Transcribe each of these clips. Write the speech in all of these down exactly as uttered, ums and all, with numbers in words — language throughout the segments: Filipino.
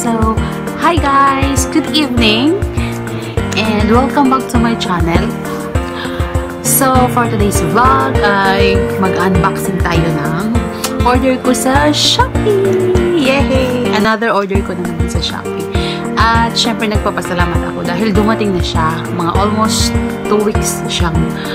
So, hi guys! Good evening! And welcome back to my channel. So, for today's vlog ay mag-unboxing tayo ng order ko sa Shopee! Yay! Another order ko na naman sa Shopee. At syempre nagpapasalamat ako dahil dumating na siya. Mga almost two weeks siyang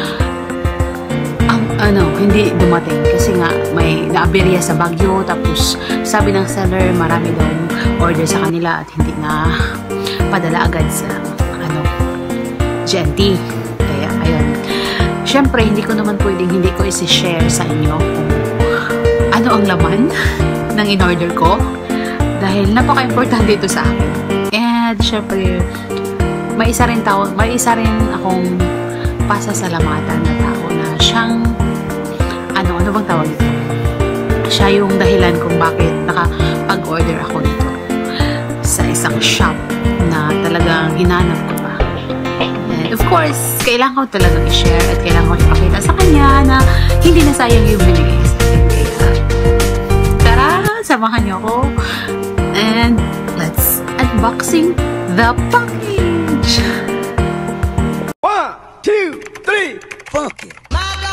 ang ano, hindi dumating kasi nga may naaberya sa Baguio, tapos sabi ng seller marami daw order sa kanila at hindi na padala agad sa ano, G N T. Kaya ayun, syempre hindi ko naman pwedeng hindi ko isi-share sa inyo kung ano ang laman ng in-order ko dahil napaka-importante ito sa akin. And syempre may isa rin tao, may isa rin akong pasasalamatan na tao na siyang ano, ano bang tawag ito? Siya yung dahilan kung bakit nakapag-order ako nito sa isang shop na talagang hinanap ko pa. And of course, kailangan ko talagang i-share at kailangan ko ipakita sa kanya na hindi na sayang yung binigay sa akin. Kaya, tara, samahan niyo ako. And let's unboxing the package! One, two, three, fuck it!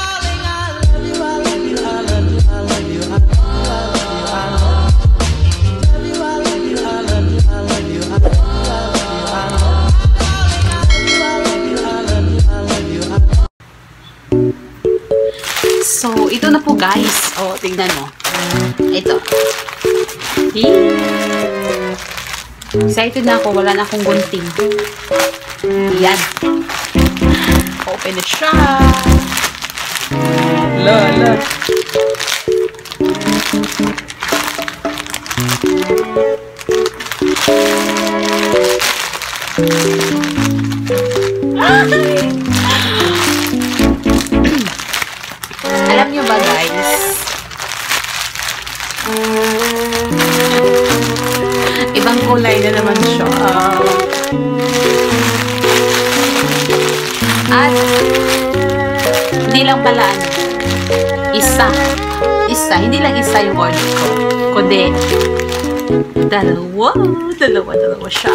So, ito na po guys. O, tingnan mo. Ito. Excited na ako. Wala na akong gunting. Yan. Open it siya. Lala. Alam nyo ba guys, ibang kulay na naman siya. At hindi lang pala ano, isa isa, hindi lang isa yung order ko, kundi dalawa dalawa, dalawa siya.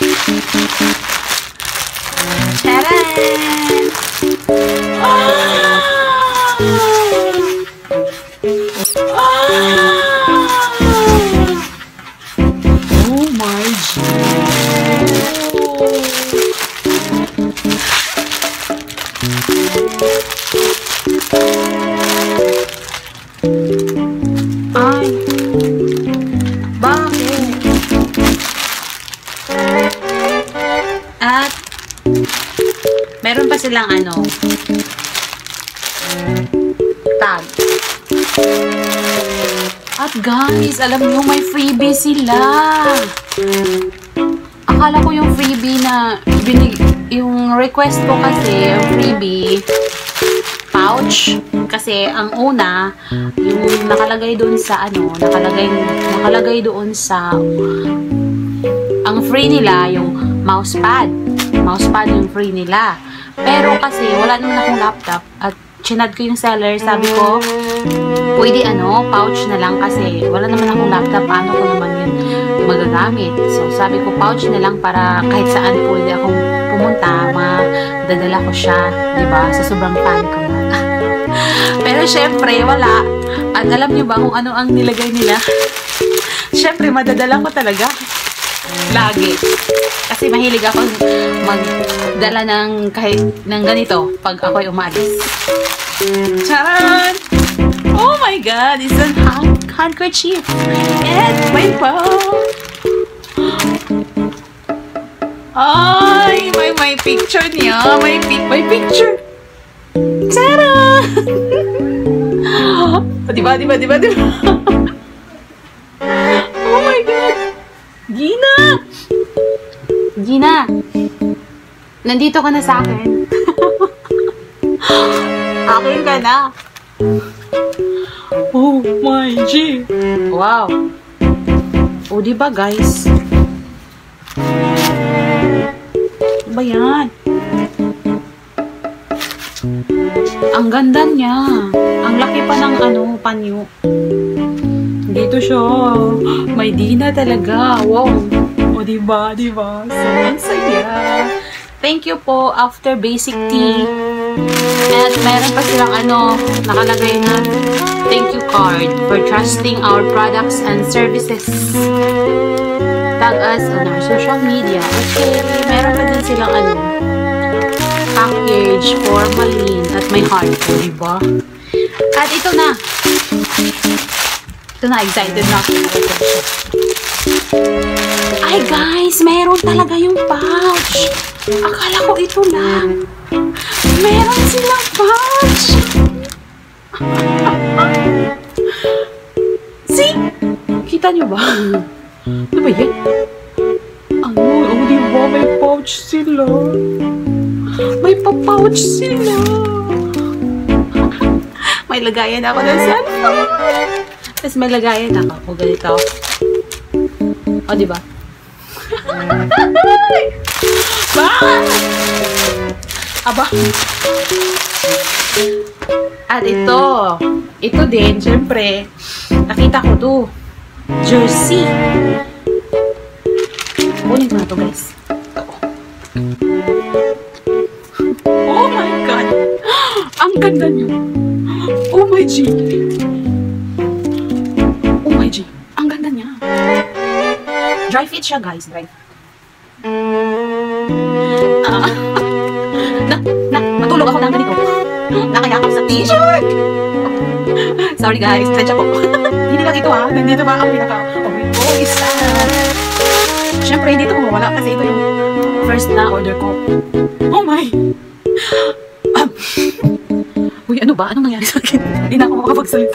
Charan! Ah! Oh my God! Ay, bakit? At meron pa silang ano, tag. At guys, alam niyo may freebie sila. Akala ko yung freebie na binig, yung request ko kasi yung freebie pouch, kasi ang una yung nakalagay doon sa ano, nakalagay nakalagay doon sa ang free nila yung mousepad. Mousepad yung free nila. Pero kasi wala naman akong laptop at chinad ko yung seller, sabi ko pwede ano, pouch na lang kasi wala naman akong laptop, paano ko naman yun magagamit. So sabi ko pouch na lang para kahit saan pwede akong pumunta, madadala ko siya, diba? Sa sobrang fan ko na. Pero syempre wala. At alam nyo ba kung ano ang nilagay nila? Syempre madadala ko talaga lagi. Kasi mahilig ako magdala ng kahit ng ganito pag ako'y umalis. Charan! Oh my God! It's a hand handkerchief. And my phone. Ay! May, may picture niya. May, pic, may picture. Charan! Diba, diba, diba, diba? Oh my God! Gina! Gina! Nandito ka na sa akin. Akin ka na. Oh my G! Wow! O, diba guys? Ano ba yan? Ang ganda niya. Ang laki pa ng ano, panyo. Hindi Dito siya. May Dina talaga. Wow. O, diba? Diba? So, ang saya. Thank you po after basic tea. At meron pa silang ano, nakalagay na thank you card for trusting our products and services. Tag us on our social media. Okay. Meron pa din silang ano, package, formalin, at may heart. O, diba? At ito na. Ito na, excited na ako. Ay guys, meron talaga yung pouch. Akala ko ito lang. Meron silang pouch. See? Kita nyo ba? Ano ba yan? Ano? Oh, di ba? May pouch sila. May pa-pouch sila. May lagayan ako ng cellphone. Tapos may lagayan ako. O ganito. O, diba? Aba. At ito. Ito din, syempre. Nakita ko to. Jersey. Kunin ko na to, guys. Oh my God. Ang ganda niyo. Oh my G. Oh my G. Ang ganda niya. Dry fit siya, guys. Dry fit. Ah. Na, na, matulog ako ng ganito. Nakayakap sa t-shirt. Sorry, guys. Tensya po. Hindi lang ito, ha. Nandito ba ang pinaka-okay voice. Siyempre, hindi ito mawala kasi ito yung first na order ko. Oh my. Um. Uy, ano ba? Anong nangyari sa akin? Hindi na ako makapagsalita.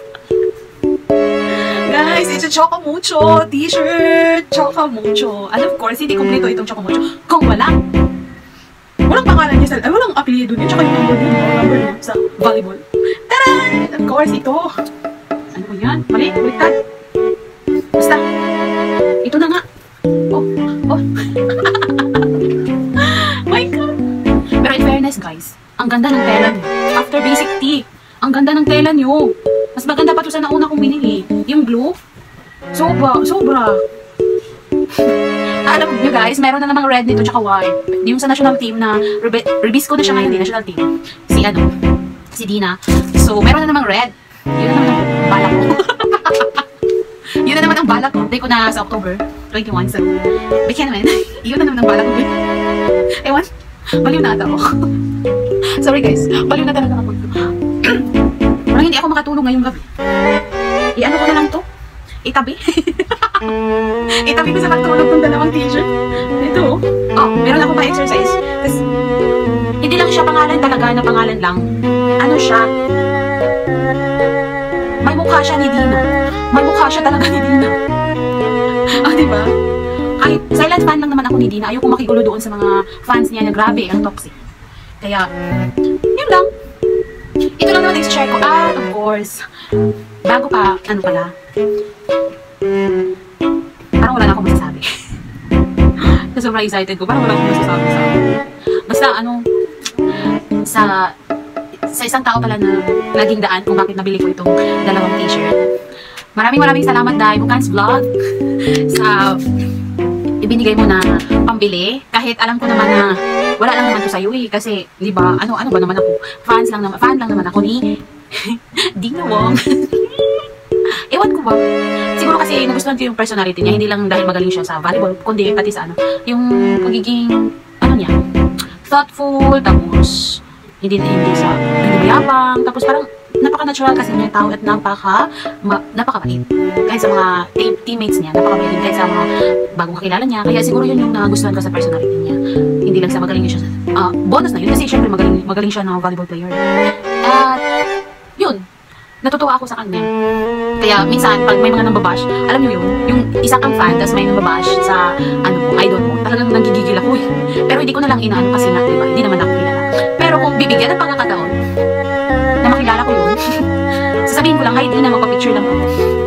Guys, it's a Choco Mucho t-shirt. Choco Mucho. And of course, hindi kompleto itong Choco Mucho. Kung wala, walang pangalan niya sa, ay, walang apelyido niya. Tsaka yung number niya, yung number niya sa volleyball. Taran! Of course, ito. Ano ba yan? Mali, baliktad. Basta, ito na nga. Oh, oh. My God. Pero in fairness, guys, ang ganda ng tela niyo. After basic tea, ang ganda ng tela niyo. Mas maganda pa ito sa nauna kong binili. Yung blue, sobra, sobra. Alam nyo guys, meron na namang red nito tsaka white. Yung sa national team na, Rubisco na siya ngayon, national team. Si ano, si Dina. So, meron na namang red. Yun na naman ang balak ko. Yun na naman ang balak ko. Day ko na sa October twenty-one. So, bigyan naman. Yun na naman ang balak ko. Ewan, baliw na ata ako. Sorry guys, baliw na talaga ako. Parang hindi ako makatulog ngayong gabi. I-ano ko na lang to? Itabi. Itabi ko sa pagtulog ng dalawang t-shirt. Ito. Oh, meron ako pa exercise. Tapos, hindi lang siya pangalan talaga na pangalan lang. Ano siya? May mukha siya ni Dina. May mukha siya talaga ni Dina. Ah, diba? Kahit silent fan lang naman ako ni Dina. Ayoko makigulo doon sa mga fans niya na grabe, ang toxic. Kaya, yun lang. Ito lang naman i-share ko. Ah, of course. Bago pa, ano pala. Parang wala na akong masasabi. Kasi sobrang excited ko. Parang wala akong masasabi sa basta ano, sa sa isang tao pala na naging daan kung bakit nabili ko itong dalawang t-shirt. Maraming maraming salamat dahil Bukans Vlog sa ibinigay mo na pambili. Kahit alam ko naman na wala lang naman to sa'yo eh. Kasi, di ba, ano, ano ba naman ako? Fans lang naman, fan lang naman ako ni Dina Wong. Ewan ko ba? Siguro kasi nagustuhan ko yung personality niya. Hindi lang dahil magaling siya sa volleyball, kundi pati sa ano, yung pagiging, ano niya, thoughtful, tapos, hindi na hindi sa, hindi mayabang, tapos parang, napaka-natural kasi niya tao at napaka, ma, napaka-bait. Kahit sa mga team, teammates niya, napaka-bait din kahit sa mga bagong kakilala niya. Kaya siguro yun yung nagustuhan ko sa personality niya. Hindi lang sa magaling siya sa, uh, bonus na yun kasi syempre magaling, magaling siya na volleyball player. At, yun, natutuwa ako sa kanya. Kaya minsan, pag may mga nambabash, alam niyo yun, yung isa kang fan, tapos may nambabash sa, ano mo, idol mo, talagang nagigigil ako eh. Pero hindi ko na lang inaano kasi nga, diba, hindi naman ako kilala. Pero kung bibigyan ng pagkakataon, na makilala ko yun, sasabihin ko lang, hi Dina, magpa-picture lang po. Ganun.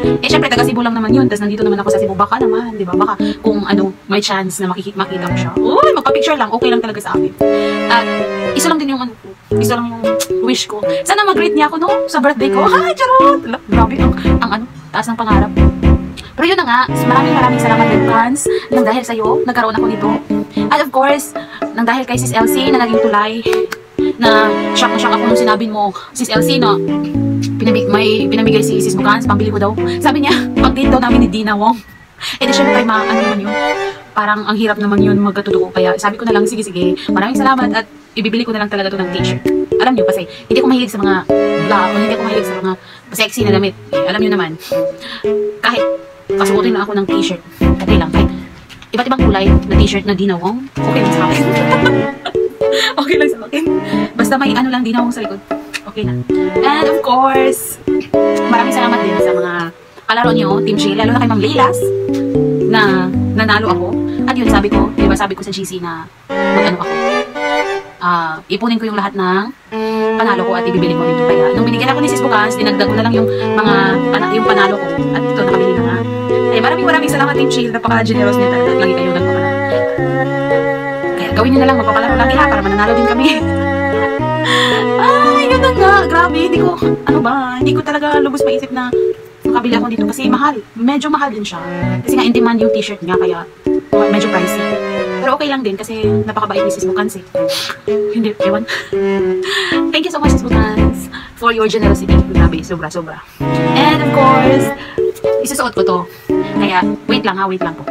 Eh, syempre, taga Cebu lang naman yun. Tapos nandito naman ako sa Cebu. Baka naman, di ba? Baka kung ano, may chance na makikita, makita ko siya. Uy, magpa-picture lang. Okay lang talaga sa akin. At isa lang din yung ano, isa lang yung wish ko. Sana mag-greet niya ako, no? Sa birthday ko. Ay, charot! Grabe, ang, ang ano, taas ng pangarap. Pero yun na nga, maraming maraming salamat din, fans, nang dahil sa'yo, nagkaroon ako nito. At of course, nang dahil kay Sis Elsie na naging tulay, na shock na shock ako nung sinabi mo, Sis Elsie, no, pinamig, may pinamigay si Sis Bukans, pambili ko daw. Sabi niya, pag-date daw namin ni Dina Wong. Eh di syempre, ma, ano naman yun, parang ang hirap naman yun magkatutuo. Kaya sabi ko na lang, sige sige, maraming salamat at ibibili ko na lang talaga to ng t-shirt. Alam niyo kasi, hindi ko mahilig sa mga vlog, hindi ko mahilig sa mga sexy na damit. Eh, alam niyo naman, kahit kasuotin lang ako ng t-shirt, okay lang, kahit iba't ibang kulay na t-shirt na Dina Wong, okay lang sa akin. Okay lang sa akin. Basta may ano lang Dina Wong sa likod, okay na. And of course, maraming salamat din sa mga kalaro niyo, Team Chill, lalo na kay Ma'am Leilas, na nanalo ako. At yun, sabi ko, di ba sabi ko sa G C na mag-ano ako, uh, ipunin ko yung lahat ng panalo ko at ibibili ko dito. Kaya nung binigyan ako ni Sis Bukans, dinagdag ko na lang yung mga pana yung panalo ko at ito nakabili na nga. Kaya maraming maraming salamat Team Chill, napaka-generous niya talaga at lagi kayo nagpapanalo. Kaya gawin niyo na lang, magpapalaro lagi ha para mananalo din kami. Ay, yun na nga, grabe, hindi ko, ano ba, hindi ko talaga lubos maisip na makabili ako dito kasi mahal, medyo mahal din siya. Kasi nga in demand yung t-shirt niya kaya medyo pricey. Pero okay lang din kasi napakabait ni Sis Bukans eh. Hindi, ewan. Thank you so much Sis Bukans for your generosity. Grabe, sobra, sobra. And of course, isusuot ko to. Kaya, wait lang ha, wait lang po.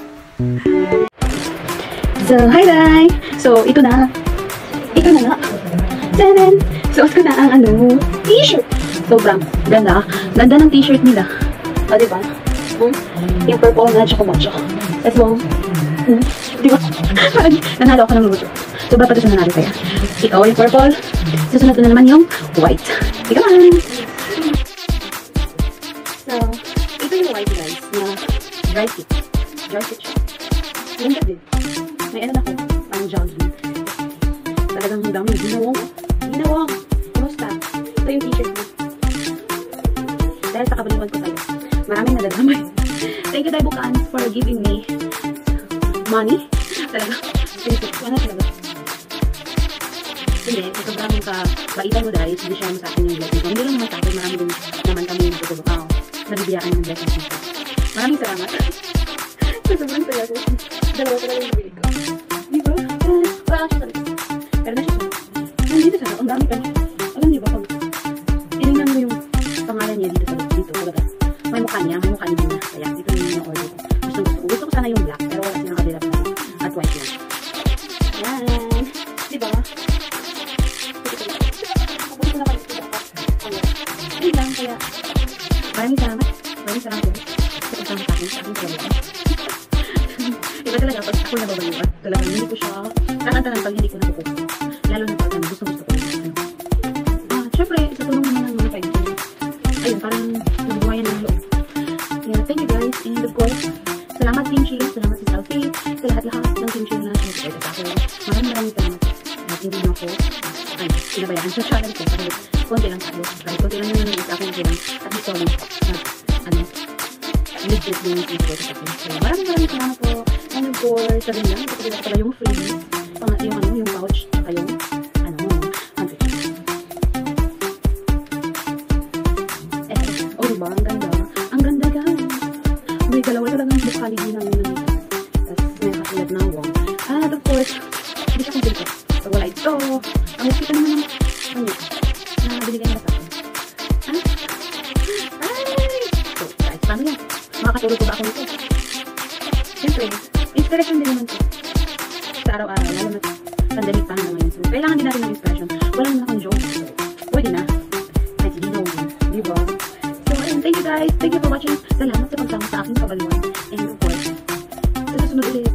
So, hi guys! So, ito na. Ito na nga. Tadan! Suot ko na ang ano, t-shirt. Sobrang ganda. Ganda ng t-shirt nila. O, diba? Hmm? Yung purple na choco-mocho. Let's go. Hmm? Diba? Nanalo ako ng luto. Sobra pa ito siya nanalo kaya. Ito yung purple. Susunod na naman yung white. Ika man! So, ito yung white guys na dry fit. Dry fit siya. Ganda din. May ano na ako. Parang jogging. Talagang ang dami. Ginawang. Ginawang. Kumusta? Ito yung t-shirt mo. Dahil sa kabaliwan ko tayo. Maraming nadadamay. Thank you, Dai Bukans, for giving me money. Talaga. Pinipit ko na talaga. Hindi, sa sobrang kabaitan mo dahil hindi siya sa akin yung blessing ko. Hindi lang naman sa akin, marami din naman kami yung tutulong. Oo, nabibiyaan ng blessing ko. Maraming salamat. Sa sobrang saya ko. Dalawa ko lang yung nabili ko. Diba? Wala siya talaga. Pero na siya. Nandito siya. Ang dami kami. Alam niyo ba, pag tinignan mo yung pangalan niya dito, dito, talaga. May mukha niya, may mukha niya. Kaya ito yung order ko. Gusto, gusto, gusto ko sana yung black, pero wala silang kabila pa at white lang. Yan. Diba? Kapag ko na kayo sila ako. Hindi lang, kaya maraming salamat. Maraming salamat yun. Sa kasama sa akin, sa aking kaya. Iba talaga, pag ako nababayuan, talagang hindi ko siya, tanan-tanan pag hindi ko nakukuha. Lalo na pag ano, gusto-gusto ko yung ano. Ah, syempre, sa tulong naman ng mga kaibigan. Ayun, parang nabuhayan ng loob. Yeah, thank you guys. And of course, salamat Team Chill, salamat si Selfie, sa lahat-lahat ng Team Chill na sinasaya sa akin. Maraming maraming salamat. At hindi na ako, ay, sinabayaan sa channel ko. Kasi konti lang tayo. Kahit konti lang yung sa akin, lang. At gusto ko, ano, legit din yung video sa akin. So, maraming maraming salamat po. And of course, sabi lang, ito pala pala yung free, pang, yung ano, yung pouch, kayong, ano, handkerchief. Eh, oh diba, ang ganda. Ang ganda guys. May dalawa talagang mukha ni Dina Wong. Tapos may katulad na Wong. At of course, hindi siya kumpilito. Pag wala ito, ang nakita naman ng ano, na binigay nila sa akin. Ah? Ay! So, guys, paano yan? Makakatulog ko ba ako nito? Siyempre, inspiration din naman ko. Sa araw-araw, lalo na pandemic pa naman ngayon. So, kailangan din natin ng inspiration. Wala naman akong joke. So, pwede na. Kahit hindi na Wong. Diba? So, ayun, thank you guys. Thank you for watching. Salamat sa pagsama sa aking kabaliwan. And of course, sa susunod ulit.